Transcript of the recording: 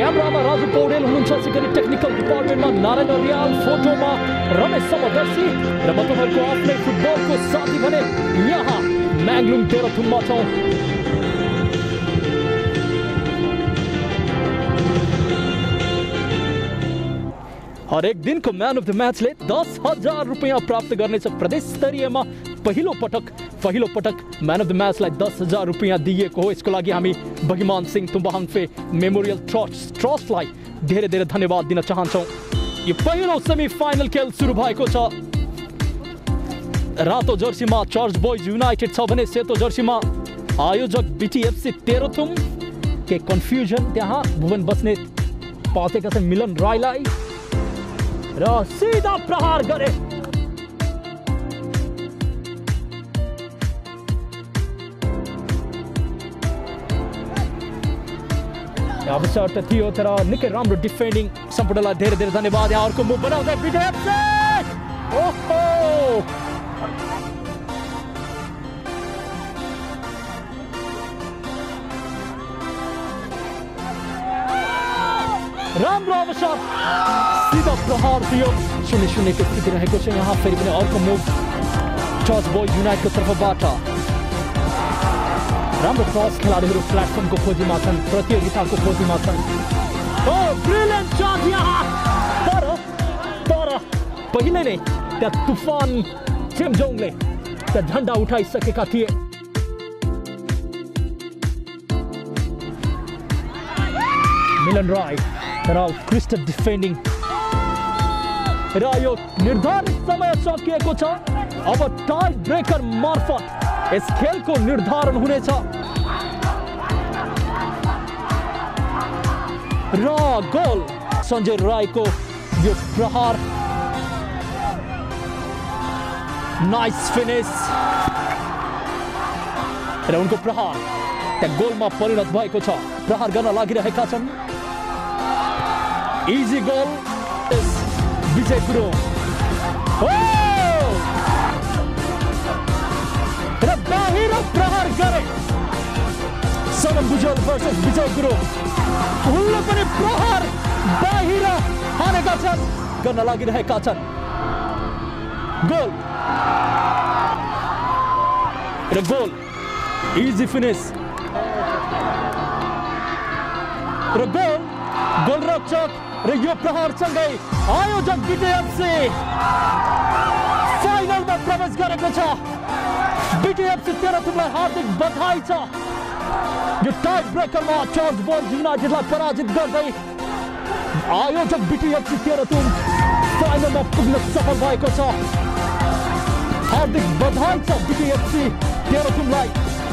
क्यामेरामा राजु पौडेल हुनुहुन्छ, त्यसैगरी technical डिपार्टमेन्टमा Narayan riyal, फोटोमा रमेश समदर्शी र म तपाईको आफ्नै फुटबलको साथी भने यहाँ म्याङ्लुङ तेह्रथुममा छौँ। हरेक दिनको म्यान अफ द म्याचले 10,000 रुपियाँ प्राप्त गर्नेछ। प्रदेश स्तरीयमा पहिलो पटक म्यान अफ द म्याचलाई 10,000 रुपियाँ दिएको हो। यसको लागि हामी भगिमान सिंह तुम्बाहाङफे मेमोरियल ट्रस्टलाई धेरै धेरै धन्यवाद दिन चाहन्छौँ। यो पहिलो सेमी फाइनल खेल सुरु भएको छ। रातो जर्सीमा चर्च बोइज युनाइटेड छ भने सेतो जर्सीमा आयोजक BTFC तेह्रथुम। के कन्फ्युजन त्यहाँ भुवन बस्नेत पातेका छन् मिलन राईलाई र सीधा प्रहार गरे। अवसर त थियो तर निकै राम्रो डिफेन्डिङ। सम्पूर्णलाई धेरै धेरै धन्यवाद। यहाँ अर्को मुभ बनाउँदै BTFC। ओहो राम्रो अवसर, सीधा प्रहार थियो। 0-0 को स्थिति रहेको छ। यहाँ फेरि पनि अर्को मुभ चर्च बोइज युनाइटेडको तर्फबाट। राम्रो क्रस खेलाडीहरू प्लेटफर्मको खोजीमा छन्, प्रतियोगिताको खोजीमा छन्। ओ ब्रिलियन्ट शट यहाँ, तर पहिले नै त्यहाँ तुफान चेम्जोङले त्यहाँ झन्डा उठाइसकेका थिए। मिलन राई तर उत्कृष्ट डिफेन्डिङ र यो निर्धारित समय सकिएको छ। अब टाई ब्रेकर मार्फत यस खेलको निर्धारण हुनेछ र गोल सञ्जय राईको यो प्रहार, नाइस फिनिस र उनको प्रहार त्यहाँ गोलमा परिणत भएको छ। प्रहार गर्न लागिरहेका छन्। इजी गोल विजय गुरुङ र बाहिर प्रहार गरे। सनम भुजेल भर्सेस विजय गुरुङ। उनले पनि प्रहार बाहिर हानेका छन्, गर्न लागिरहेका छन्। गोल र गोल, इजी फिनिस र गोल। गोलरक्षक र यो प्रहारसँगै आयोजक BTFC फाइनलमा प्रवेश गरेको छ। BTFC तेह्रथुमलाई हार्दिक बधाई छ। यो टाई ब्रेकरमा चर्च बोइज युनाइटेडलाई पराजित गर्दै आयोजक BTFC तेह्रथुम फाइनलमा पुग्न सफल भएको छ। हार्दिक बधाई छ BTFC तेह्रथुमलाई।